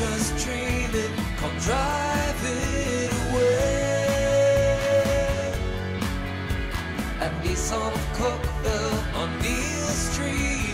just dreaming, come drive it away. At Nissan of Cookeville on Neal Street.